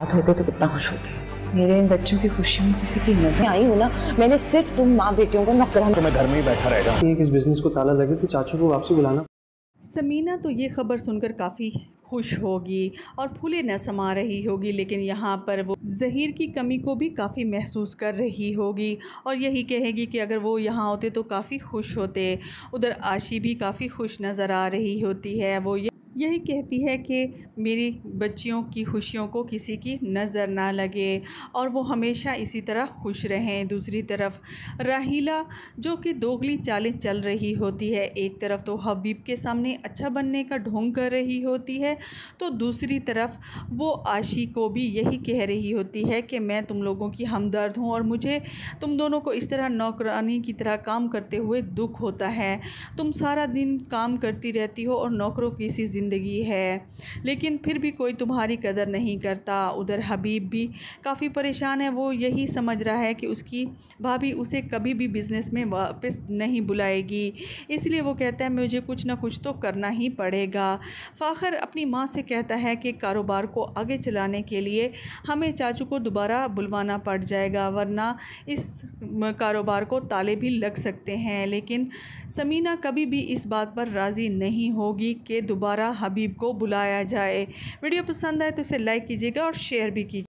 बात होते तो कितना खुश होते। मेरे इन बच्चों की खुशियों में किसी की नजर आई हो ना, मैंने सिर्फ तुम माँ बेटियों को नौकरानी। तो मैं घर में ही बैठा रह जाऊँ। इस बिजनेस को ताला लगे तो चाचू को वापसी बुलाना। समीना तो ये ख़बर सुनकर काफ़ी खुश होगी और फूले न समा रही होगी, लेकिन यहाँ पर वो ज़हीर की कमी को भी काफ़ी महसूस कर रही होगी और यही कहेगी कि अगर वो यहाँ होते तो काफ़ी खुश होते। उधर आशी भी काफ़ी खुश नज़र आ रही होती है। वो यही कहती है कि मेरी बच्चियों की खुशियों को किसी की नज़र ना लगे और वो हमेशा इसी तरह खुश रहें। दूसरी तरफ राहीला जो कि दोगली चालें चल रही होती है, एक तरफ तो हबीब के सामने अच्छा बनने का ढोंग कर रही होती है, तो दूसरी तरफ वो आशी को भी यही कह रही होती है कि मैं तुम लोगों की हमदर्द हूँ और मुझे तुम दोनों को इस तरह नौकरानी की तरह काम करते हुए दुख होता है। तुम सारा दिन काम करती रहती हो और नौकरों की सी ज़िंदगी है, लेकिन फिर भी कोई तुम्हारी कदर नहीं करता। उधर हबीब भी काफ़ी परेशान है। वो यही समझ रहा है कि उसकी भाभी उसे कभी भी बिज़नेस में वापस नहीं बुलाएगी, इसलिए वो कहता है मुझे कुछ ना कुछ तो करना ही पड़ेगा। फ़ाखर अपनी माँ से कहता है कि कारोबार को आगे चलाने के लिए हमें चाचू को दोबारा बुलवाना पड़ जाएगा, वरना इस कारोबार को ताले भी लग सकते हैं। लेकिन समीना कभी भी इस बात पर राज़ी नहीं होगी कि दोबारा हबीब को बुलाया जाए। वीडियो पसंद आए तो इसे लाइक कीजिएगा और शेयर भी कीजिए।